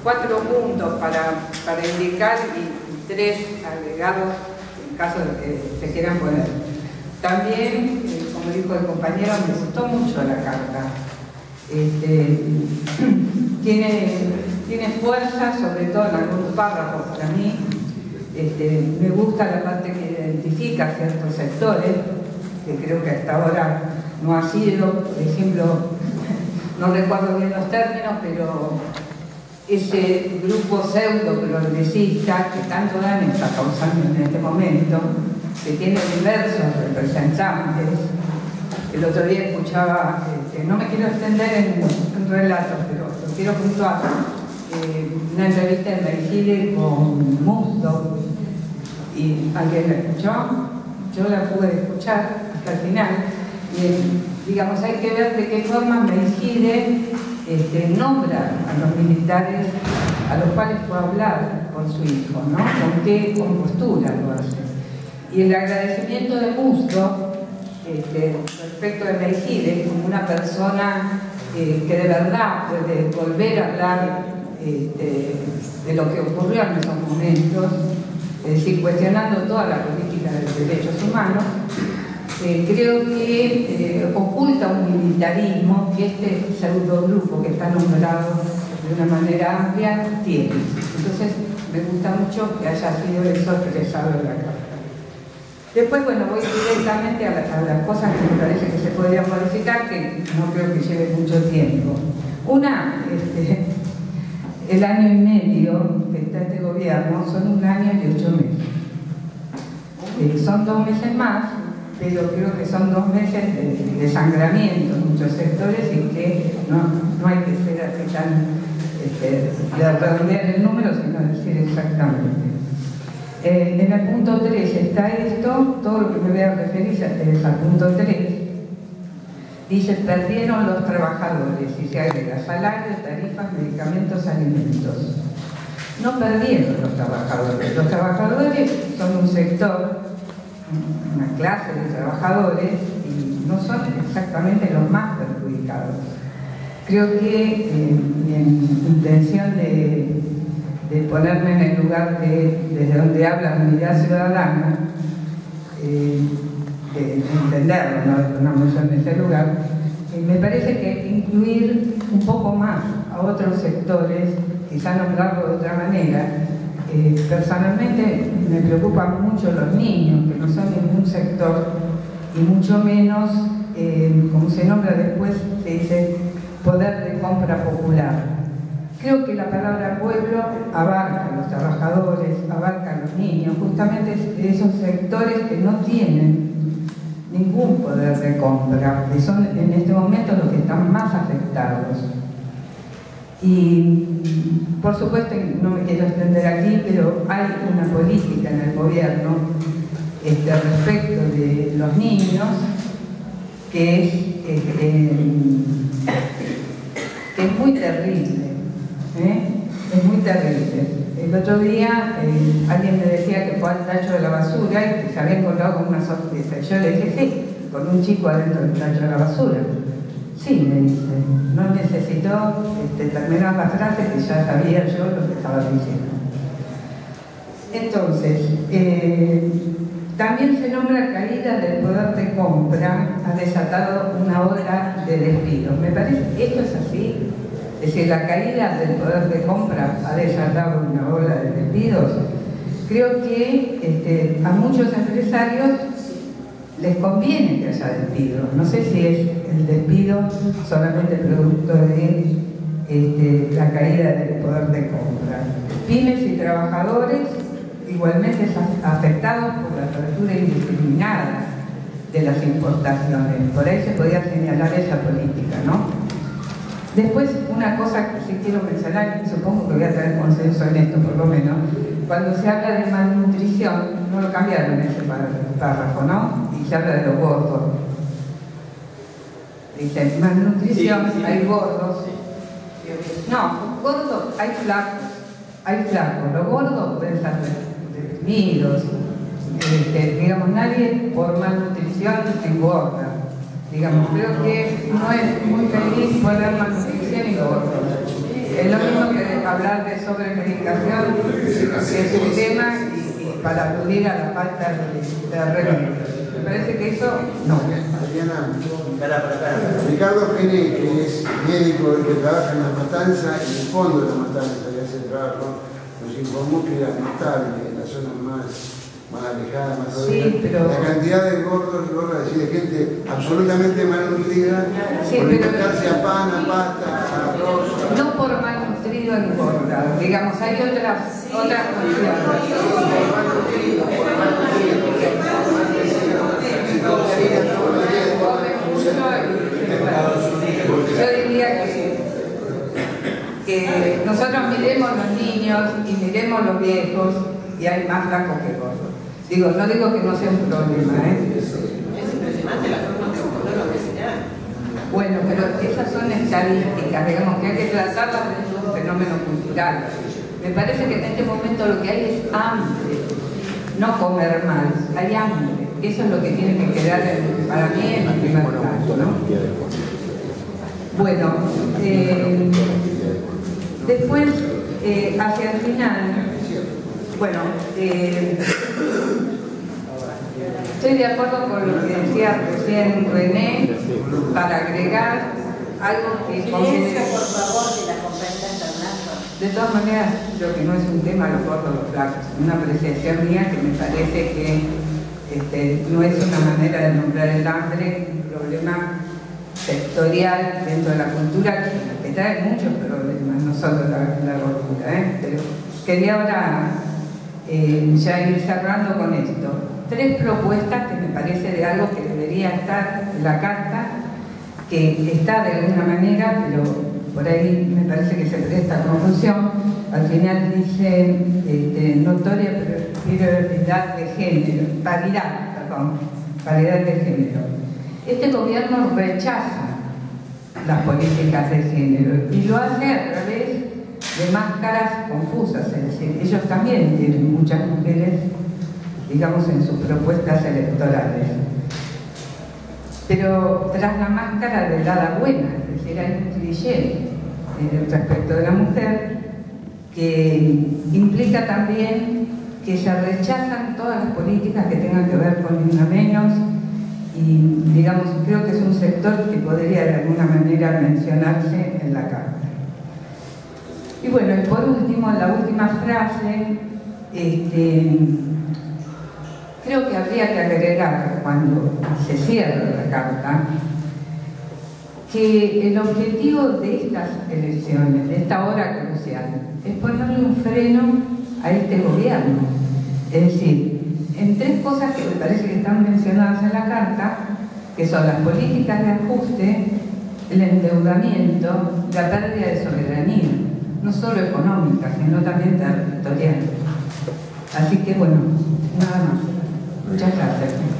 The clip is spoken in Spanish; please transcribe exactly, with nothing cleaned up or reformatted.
cuatro puntos para, para indicar y tres agregados en caso de que se quieran poner. También, eh, como dijo el compañero, me gustó mucho la carta. Este, tiene, tiene fuerza, sobre todo en algunos párrafos para mí. Este, me gusta la parte que identifica ciertos sectores, que creo que hasta ahora no ha sido, por ejemplo, no recuerdo bien los términos, pero ese grupo pseudo progresista que tanto daño está causando en este momento, que tiene diversos representantes. El otro día escuchaba, este, no me quiero extender en, en relatos, pero lo quiero puntuar, eh, una entrevista de Meijide con Musto, y alguien la escuchó, yo la pude escuchar hasta el final, y digamos, hay que ver de qué forma Meijide este, nombra a los militares a los cuales fue a hablar con su hijo, ¿no? Con qué compostura lo hace. Y el agradecimiento de Musto Este, respecto de Meijide como una persona eh, que de verdad puede volver a hablar este, de lo que ocurrió en esos momentos, es decir, cuestionando toda la política de los derechos humanos, eh, creo que eh, oculta un militarismo que este pseudogrupo que está nombrado de una manera amplia tiene. Entonces me gusta mucho que haya sido eso expresado en la carta. Después, bueno, voy directamente a, la, a las cosas que me parece que se podrían modificar, que no creo que lleve mucho tiempo. Una, este, el año y medio que está este gobierno son un año y ocho meses. Eh, son dos meses más, pero creo que son dos meses de, de sangramiento en muchos sectores y que no, no hay que ser así tan este, de redondear el número, sino decir exactamente. Eh, en el punto tres está esto, todo lo que me voy a referir es al punto tres. Dice, perdieron los trabajadores, y se agrega salarios, tarifas, medicamentos, alimentos. No perdieron los trabajadores. Los trabajadores son un sector, una clase de trabajadores, y no son exactamente los más perjudicados. Creo que eh, mi intención de de ponerme en el lugar de, desde donde habla la unidad ciudadana, eh, de, de entenderlo, no de ponernos en ese lugar, eh, me parece que incluir un poco más a otros sectores, quizá nombrarlo de otra manera. Eh, personalmente me preocupan mucho los niños, que no son ningún sector, y mucho menos, eh, como se nombra después, se dice poder de compra popular. Creo que la palabra pueblo abarca a los trabajadores, abarca a los niños, justamente esos sectores que no tienen ningún poder de compra, que son en este momento los que están más afectados. Y por supuesto, no me quiero extender aquí, pero hay una política en el gobierno este, respecto de los niños que es, eh, que es muy terrible. ¿Eh? Es muy terrible. El otro día eh, alguien me decía que fue al tacho de la basura y que se había encontrado con una sorpresa. Yo le dije, sí, con un chico adentro del tacho de la basura. Sí, me dice, no necesitó este, terminar la frase que ya sabía yo lo que estaba diciendo. Entonces, eh, también se nombra caída del poder de compra, ha desatado una ola de despidos. Me parece que esto es así. Es decir, la caída del poder de compra ha desatado una ola de despidos. Creo que este, a muchos empresarios les conviene que haya despidos. No sé si es el despido solamente producto de este, la caída del poder de compra. Pymes y trabajadores igualmente afectados por la apertura indiscriminada de las importaciones. Por ahí se podría señalar esa política, ¿no? Después, una cosa que sí quiero mencionar, y supongo que voy a tener consenso en esto por lo menos, cuando se habla de malnutrición, no lo cambiaron ese párrafo, ¿no? Y se habla de los gordos. Dice, malnutrición, sí, sí, hay gordos. Sí. No, gordos, hay flacos, hay flacos. Los gordos pueden estar deprimidos. Este, digamos, nadie por malnutrición engorda. Digamos, creo que no es muy feliz poner malnutrición y gordos. Es lo mismo que hablar de sobremedicación, que es un tema, y, y para aludir a la falta de, de remedio. Me parece que eso no. Adriana, Ricardo Pérez, que es médico que trabaja en la matanza, en el fondo de la matanza, que hace el trabajo, nos informó que era notable en la zona más, más alejada, más sí, lejana, pero... la cantidad de gordos y gordas, es decir, de gente absolutamente malnutrida, sí, por pero... alimentarse a pan, a pasta, a arroz. No por malnutrido ni gorda, digamos, hay otras, otras cuestiones. Yo diría que, que nosotros miremos los niños y miremos los viejos y hay más flacos que gordos. Digo, no digo que no sea un problema, ¿eh? Es impresionante la forma que lo enseñar. Bueno, pero esas son estadísticas, digamos, que hay que tratarlas de un fenómeno cultural. Me parece que en este momento lo que hay es hambre, no comer mal, hay hambre. Eso es lo que tiene que quedar en, para mí en el primer plano, ¿no? Bueno, eh, después, eh, hacia el final, bueno, eh, estoy de acuerdo con lo que decía recién René, para agregar algo que... Silencio, por favor, de la conferencia internacional. De todas maneras, lo que no es un tema los gordos los flacos, una apreciación mía que me parece que este, no es una manera de nombrar el hambre, un problema sectorial dentro de la cultura que, que trae muchos problemas, no solo la, la gordura, ¿eh? Pero quería ahora eh, ya ir cerrando con esto. Tres propuestas que me parece de algo que debería estar en la carta, que está de alguna manera, pero por ahí me parece que se presta confusión. Al final dice este, notoria prioridad de género, paridad, perdón, paridad de género. Este gobierno rechaza las políticas de género y lo hace a través de máscaras confusas, es decir, ellos también tienen muchas mujeres, digamos, en sus propuestas electorales. Pero tras la máscara de la buena, es decir, hay un cliché eh, respecto de la mujer que implica también que se rechazan todas las políticas que tengan que ver con ni una menos y, digamos, creo que es un sector que podría de alguna manera mencionarse en la carta. Y bueno, y por último, la última frase, este, creo que habría que agregar cuando se cierra la carta que el objetivo de estas elecciones, de esta hora crucial, es ponerle un freno a este gobierno. Es decir, en tres cosas que me parece que están mencionadas en la carta, que son las políticas de ajuste, el endeudamiento, la pérdida de soberanía, no solo económica, sino también territorial. Así que bueno, nada más. Muchas gracias.